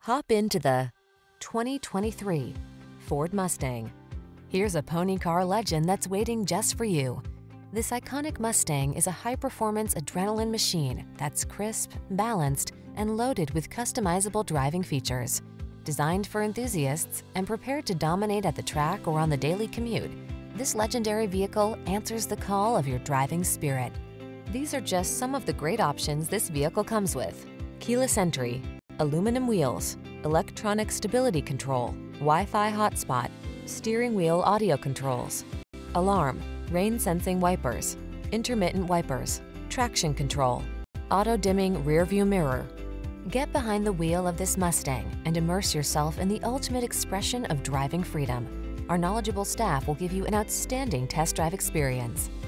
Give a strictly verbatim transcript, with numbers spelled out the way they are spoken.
Hop into the twenty twenty-three Ford Mustang. Here's a pony car legend that's waiting just for you. This iconic Mustang is a high-performance adrenaline machine that's crisp, balanced, and loaded with customizable driving features. Designed for enthusiasts and prepared to dominate at the track or on the daily commute, this legendary vehicle answers the call of your driving spirit. These are just some of the great options this vehicle comes with: keyless entry, aluminum wheels, electronic stability control, Wi-Fi hotspot, steering wheel audio controls, alarm, rain-sensing wipers, intermittent wipers, traction control, auto-dimming rear-view mirror. Get behind the wheel of this Mustang and immerse yourself in the ultimate expression of driving freedom. Our knowledgeable staff will give you an outstanding test drive experience.